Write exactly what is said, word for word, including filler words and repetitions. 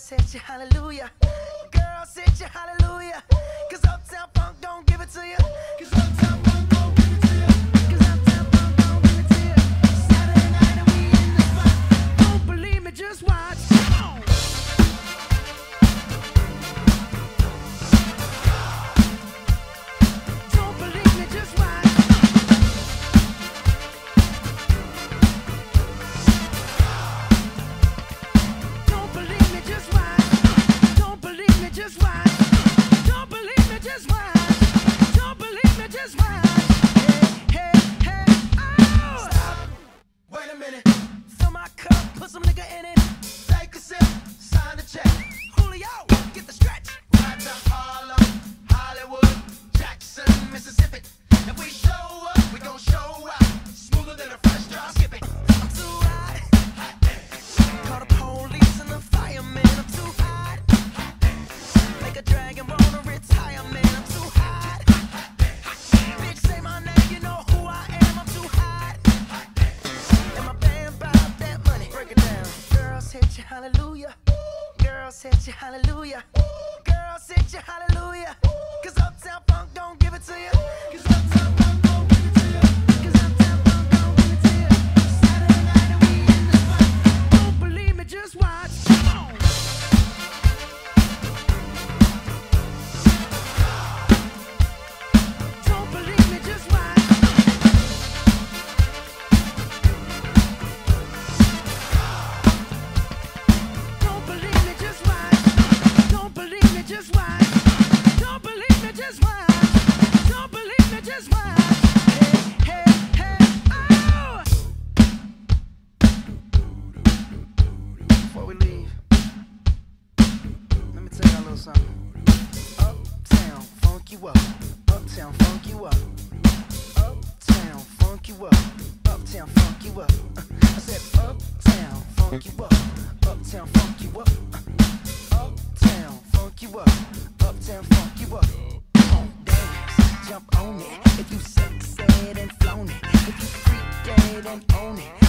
hit you hallelujah. Girls hit you hallelujah. Cause Uptown Funk don't give it to you. Cause Uptown Funk don't give it to you. Cause Uptown Funk don't give it to you. Saturday night and we in the spot. Don't believe me, just watch. Come on. Don't believe me, just watch. Don't believe me, just watch. Don't believe me, just watch. Don't believe me, just watch. Don't believe me, just watch. Hey, hey, hey, oh! Stop. Wait a minute. Fill my cup, put some nigga in it. Take a sip, sign the check. Julio, get the stretch. Right to Harlem, Hollywood, Jackson, Mississippi. If we show up, we gon' show out. Smoother than a fresh drop. Skip it. I'm too hot. Hot damn. Call the police and the firemen. I'm too hot. Hot damn. Make a dragon wanna retire, man. I'm too hot. Hot damn. Bitch, say my name, you know who I am. I'm too hot. Hot damn. And my band about that money. Break it down. Girls hit you hallelujah. Girls hit you hallelujah. Girls hit you hallelujah. Cause Uptown Funk don't give it to you. Cause Uptown Funk don't give it to you. Cause Uptown Funk don't give it to you. Saturday night and we in the spot. Don't believe me, just watch. Come on. Don't believe me, just watch. Don't believe me, just watch. Don't believe me, just watch. Don't believe me, just watch. Don't believe me, just watch. Hey, hey, hey, oh! Before we leave, let me tell y'all a little something. Uptown, funk you up. Uptown, funk you up. Uptown, funk you up. Uptown, funk you up. Uh, I said uptown, funk you up. Uptown, funk you up. Uh, uptown, funk you up. Uptown, funk you up. Come on, dance, jump on it. If you suck, said and flown it. If you freak dead and own it.